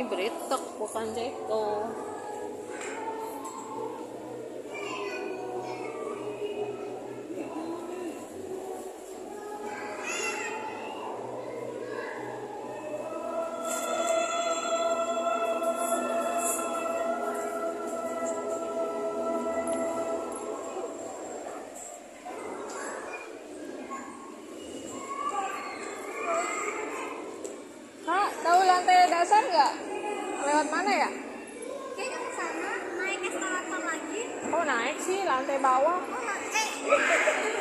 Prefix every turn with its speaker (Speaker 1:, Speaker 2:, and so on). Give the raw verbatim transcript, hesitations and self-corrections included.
Speaker 1: Britek bukan Jeko. Kak, tahu lantai dasar nggak? Lewat mana ya?
Speaker 2: Kayaknya ke sana, naik eskalator lagi.
Speaker 1: Oh naik sih, lantai bawah.
Speaker 2: Oh, eh.